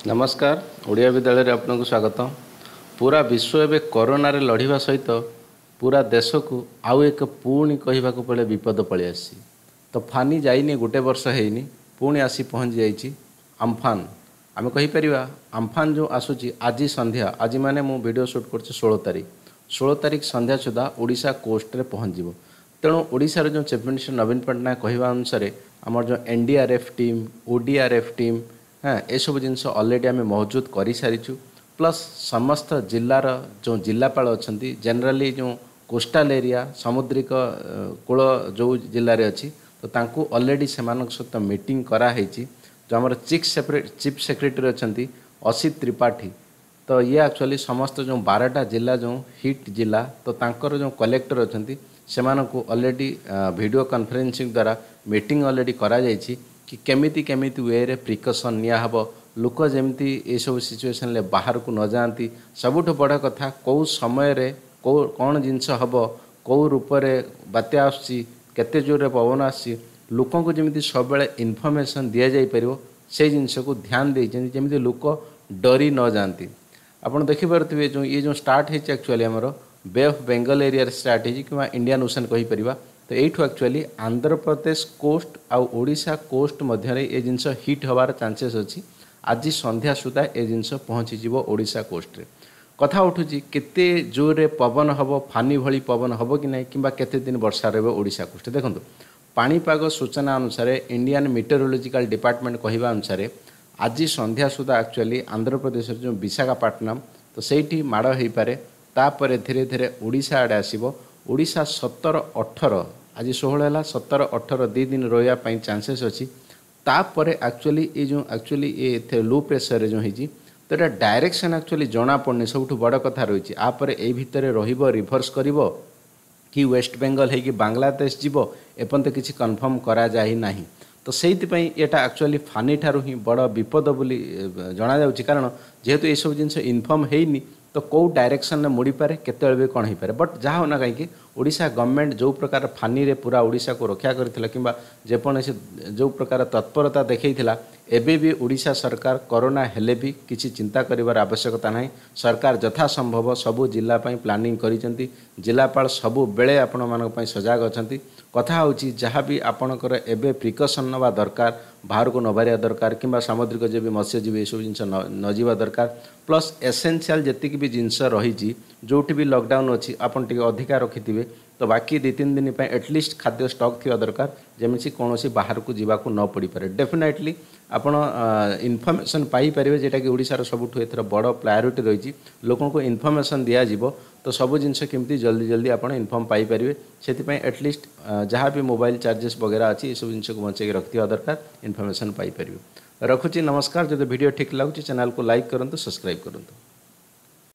नमस्कार ओडिया विद्यालय रे आपनको स्वागत। पूरा विश्व एवं कोरोना रे लड़िबा सहित पूरा देश को आउ एक पुणी कहवा पड़े विपद पलि आसी। तो फानी जाइनी गोटे वर्ष हैनी पुणी आसी पहुँच जाइए अम्फान। आम कहीपर अम्फान जो आसूची आज संध्या आज माने मु वीडियो शूट कर 16 तारिख संध्या सुधा ओडिशा कोस्ट रे पहुँच जीवो। तेणु ओडिशार जो चीफ मिनिस्टर नवीन पट्टनायक कहवा अनुसार आमर जो एनडीआरएफ टीम ओडीआरएफ टीम हाँ ये सब जिनस अलरेडी आम मौजूद कर सारीचु। प्लस समस्त जिलार जो जिलापाल अच्छा जेनराली जो कोस्टाल एरिया समुद्रिक कूल जो जिले में अच्छी तो तांकू अलरेडी से सहित मीटिंग कराई। जो आम चीफ सेक्रेटरी अच्छा असित त्रिपाठी तो ये एक्चुअली समस्त जो 12टा जिला जो हिट जिला तो तांकर जो कलेक्टर अच्छा से अलरेडी वीडियो कॉन्फ्रेंसिंग द्वारा मीटिंग अलरेडी करा जायछि कि केमिति केमिति वे रे प्रिकॉशन निया हबो लोक जेमती ए सब सिचुएशन ले बाहर को न जाती। सबुठ बड़ कथा कौ समय रे कौन जिनस हबो कौ रूप रे बात्या आसी केते जोर पवन आसी लोक को जमी सब बेले इनफॉरमेशन दि जाई परिवो से जिनस को ध्यान दे जमी लोक डरी न जाती। आपड़ देखिपे जो ये जो स्टार्ट है एक्चुअली आमर bay of Bengal area start है कि इंडियन ओशन कहीपर तो you actually Andhra Pradesh coast आउ ओडिशा कोस्ट मध्य ये जिनस हिट हबार चांसेस अच्छी। आज संध्या सुधा ये जिनस पहुँची ओडिशा कोस्ट रे कथा उठुची केते जोर रे पवन हम फानी भली पवन हम कि नहीं कि केते दिन वर्षा रही ओडिशा कोस्ट। देखो पाणीपाग सूचना अनुसार इंडियन मीटेरोलॉजिकल डिपार्टमेंट कहवा अनुसार आज संध्या सुधा एक्चुअली आंध्र प्रदेश जो विशाखापट्टनम तो सही माड़ हो पारे तापर धीरे धीरे ओडिशा आड़े आसीबो। ओडिशा 17-18 आज 16 है 17-18 2 दिन रही चांसेस अच्छी। तापर एक्चुअली ये जो एक्चुअली ये लो प्रेशर जो होती तो ये डायरेक्शन एक्चुअली जना पड़नी सबुठ बड़ कथा रही आपर ये भितर रिभर्स कर कि वेस्ट बेंगल है कि बांग्लादेश जीव एपंत किसी कन्फर्म करा जाही नहीं। तो से यहाँ एक्चुअली फानी ठारू ही बड़ विपद बोली जना जाउछि कारण जेहेतु ये सब जिनस इनफर्म हैनी तो कौ डायरेक्शन में मुड़ी पारे केते भी कौन हो पारे। बट जहाँ होना कहीं ओडिशा गवर्नमेंट जो प्रकार फानी रे पूरा ओडिशा को रक्षा करथिला किंबा जेकोसी जो प्रकार तत्परता देखैथिला एबे भी ओडिशा सरकार कोरोना हेले भी किसी चिंता करिवार आवश्यकता नहीं। सरकार यथा संभव सबू जिला प्लानिंग करिसेंती जिलापाल सबू बेले आपण मानक पई सजग अछंती। कथा होची जहाँ भी आपणकर एबे प्रिकॉशन नवा दरकार बाहर को न बारिया दरकार किंबा सामुद्रिक जो भी मत्स्यजीवी ये सब जिनस न जीवा दरकार। प्लस एसेंशियल जी भी जिनस रही जो भी लॉकडाउन अच्छी आपन टिके अधिका रखिथिबे तो बाकी 2-3 दिन एटलिस्ट खाद्य स्टॉक थी दरकार जमी कौन बाहर को जीवाक न पड़ पारे। डेफिनेटली आपण इनफॉरमेशन पाई परिबे जेटा कि ओडिशार सबुठ एथर बड़ प्रायोरिटी रही लोकों को इनफॉरमेशन दिया जिवो तो सब जिनस केमती जल्दी जल्दी आपन इनफॉर्म पाई परिबे। सेति एटलिस्ट जहाँ भी मोबाइल चार्जेस वगैरह अच्छी ये सब जिनस को बचे रखा दरकार इनफॉरमेशन पाई परिबे। रखुची नमस्कार। जो वीडियो ठीक लगुच चैनल को लाइक करंतु सब्सक्राइब करंतु।